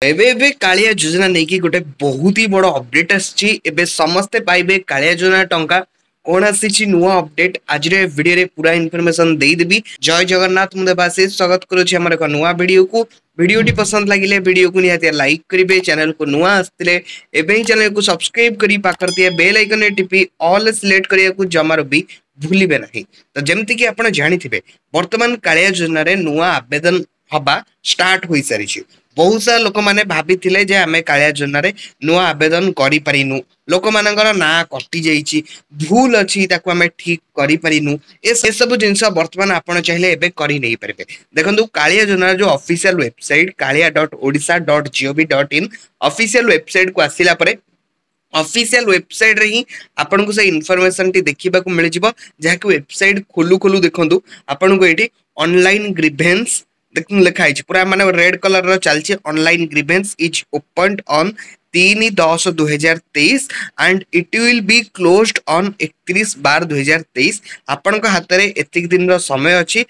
एबे एबे कालिया योजना नहीं कि गोटे बहुत ही बड़ अपडेट आसी एबे समस्ते पाइबे कालिया योजना टंका कौन आसी नुआ अपडेट आज वीडियो रे पूरा इनफॉरमेशन दे देबी। जय जगन्नाथ मुझे बासे स्वागत करुछि हमर एक नुआ वीडियो को। वीडियोटी पसंद लगिले वीडियो को निहाती लाइक करिवे, चैनल को नुआ आस्तिले एबे चैनल को सब्सक्राइब करी पाकर दिए बेल आइकन रे टिपी ऑल सिलेक्ट करिया को जमार भी भूलिबे नहीं। तो जेमति कि आपण जानिथिबे वर्तमान कालिया योजना रे नुआ आवेदन हबा स्टार्ट होई सारिछि। बहुत सारा लोक मैंने भाभी जे आम कालिया योजना रे नुआ आवेदन करि परिनु, लोक मानकर ना कटि जाइछि, भूल अछि ताकू आमे ठीक करि परिनु। ए सब जिंस वर्तमान आपण चाहिले एबे करि नै परिबे। देखंतु कालिया योजना जो official website kalia.odisha.gov.in official website को आसिला परे ऑफिशियल वेबसाइट रे ही आपन को से इन्फॉर्मेशन टी देखिबा को मिल जिवो। जहा कि वेबसाइट खोलू खोलू देखंतु आपन को एठी ऑनलाइन ग्रीवेंस देखिन लिखा है पूरा माने रेड कलर रो चलछि। Online grievance is opened on 3/10/2023 and it will be closed on 31/12/2023। आपन को हाथ रे एतिक दिन रो समय अछि।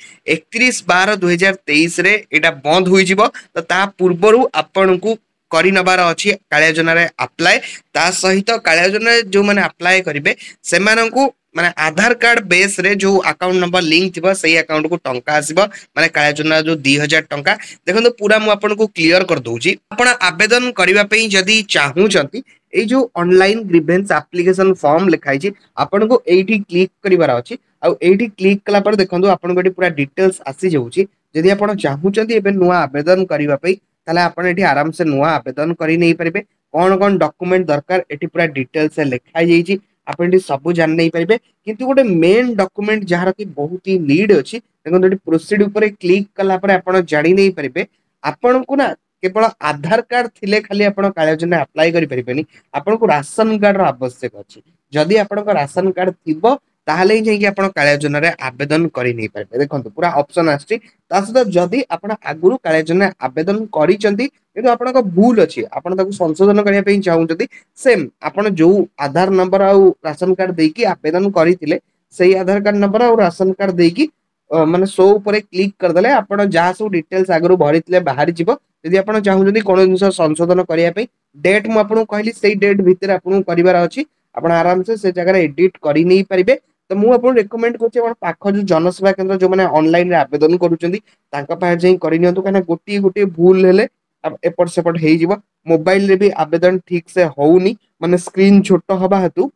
31/12/2023 रे एटा बंद होई जिवो। तो ता पूर्वरु आपन को करि नबार अछि कालिया योजना रे अप्लाई। ता सहित कालिया योजना जो माने अप्लाई करिवे सेमान को माने आधार कार्ड बेस रे जो अकाउंट नंबर लिंक थिबो सही अकाउंट को टंका आसीबो। माने कालिया योजना जो 2000 टंका देखो पूरा मु आपन को क्लियर कर दोउची। आपण आवेदन करिवा पई जदी चाहू छंती ए जो ऑनलाइन ग्रीवेंस एप्लीकेशन फॉर्म लिखाई छी आपण को एठी क्लिक करिवार अछि। आ एठी क्लिक कला पर देखंतु आपण को एठी पूरा डिटेल्स आसी जाउची। जदी आपण चाहू छंती एबे नुआ आवेदन करिवा पई ताले आपण एठी आराम से नुआ आवेदन करि नै परिबे। कोन कोन डॉक्यूमेंट दरकार एठी पूरा डिटेल्स लिखाई जाइची। आपण एठी सब जान नै परिबे। किंतु गोटे मेन डॉक्यूमेंट जहार की बहुत ही नीड अछि देखो एठी प्रोसीड ऊपर क्लिक कला पर आपण जानि नै परिबे। आपण को ना केवल आधार कार्ड थिले खाली आपण कालिया योजना अप्लाई करि परिबेनी, आपण को राशन कार्ड रो आवश्यक अछि। जदी आपण को राशन कार्ड थिबो ताहले ही जाई कि आपण कालिया योजना रे आवेदन करि नै परिबे। देखंतु पूरा ऑप्शन आछि। ता सहित जदी आपण आगुरु कालिया योजना आवेदन करिसंती किंतु आपण को भूल अछि आपण ताकू संशोधन करिया पई चाहूचंती सेम आपण जो आधार नंबर आ राशन कार्ड देकी आवेदन करिथिले सेही आधार कार्ड नंबर और राशन कार्ड देकी माने शो ऊपर क्लिक कर देले आपण जहा सब डिटेल्स आगरो भरिथिले बाहरी जिवो। यदि आपण चाहूचंती कोन जिंस संशोधन करिया पई डेट मु आपण कहली सेही डेट भितर आपण करिवार अछि। आपण आराम से जगह रे एडिट करि नै परिबे। तो मु आपण रेकमेंड करछि आपण पाख जो जनसेवा केंद्र जो माने ऑनलाइन रे आवेदन करूचंती तांका पाहे जाई करि नियंतु काना गोटी गोटी भूल हेले एपट सेपट हेई जिवो। मोबाइल रे भी आवेदन ठीक से होउनी माने स्क्रीन छोटो हबा हेतु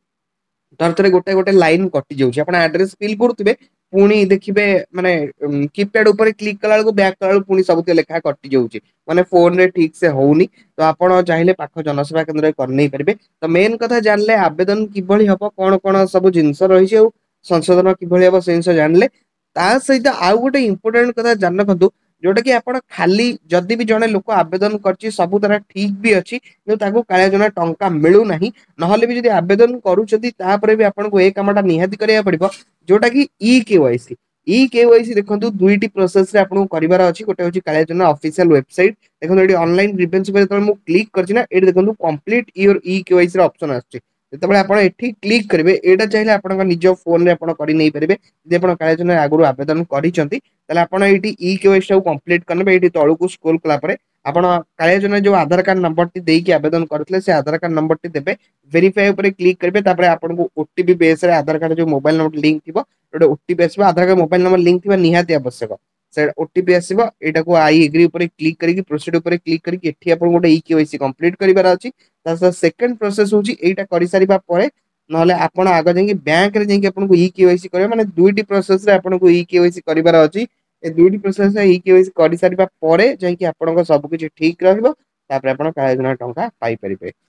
तर थरे गोटे गोटे लाइन कटि जाउछि। आपण एड्रेस फिल करूतबे पुणी देखिबे माने कीपैड ऊपर क्लिक कला को बैक कला पुणी सब लेखा कटि जाउछि माने फोन रे ठीक से होउनी। तो आपण चाहिले पाख जनसेवा केंद्र कर नै परिबे। तो मेन कथा जानले आवेदन किभली हबो कोन कोन सब जिंस रहिछि और संशोधन किभली हबो से जिंस जानले ता सहित आउ गोटे इंपोर्टेंट कथा जान रखंतु जोटा कि आपण खाली जदी भी जणे लोक आवेदन करछि सब तरह ठीक भी अछि कि ताको कालिया योजना टंका मिलु नाही। नहले भी जदी आवेदन करूछथि ता परे भी आपण को ए कामटा निहाती करिया पड़िबो जोटा कि ई केवाईसी। ई केवाईसी देखंतु दुईटी प्रोसेस रे आपण करिवार अछि। गोटे होछि कालिया योजना ऑफिशियल वेबसाइट देखंतु एडी ऑनलाइन ग्रीवेंस पे जतन मु क्लिक करछि ना एडी देखंतु कंप्लीट योर ई केवाईसी रे ऑप्शन आछि। जतबे आपण एठी क्लिक करिवे एटा चाहिले आपण निज फोन रे आपण करि नै परिबे। जे आपण कालिया योजना आगुरु आवेदन करिसंती ताले आपण एठी ई केवाईसी को कंप्लीट करनेबे। एठी तळु को स्क्रॉल कला परे आपण कालिया योजना जो आधार कार्ड नंबर टी देकी आवेदन करथले से आधार कार्ड नंबर टी देबे। वेरीफाई ऊपर क्लिक करिवे तापरे आपण को ओटीपी बेस रे आधार कार्ड जो मोबाइल नंबर लिंक थिबो गोटे ओटीपी आसीबो। Aadhaar card mobile number link थिबा निहाती आवश्यक से ओटीपी आसीबो। एटा को आई एग्री ऊपर क्लिक करिकि प्रोसीड ऊपर क्लिक करिकि एठी आपण गोटे ई केवाईसी कंप्लीट करिवार अछि। ता सेकंड प्रोसेस होची एटा करि सारिबा परे नहले आपण आगे जाई बैंक रे जाई आपण को ई केवाईसी करबा माने दुईटी प्रोसेस रे आपण को ई केवाईसी करिवार अछि। ए दुईटी प्रोसेस रे ई केवाईसी करि सारिबा परे जाई कि आपण को सब किछ ठीक रहइबो तापर आपण कालिया योजना टंका पाई परिबे।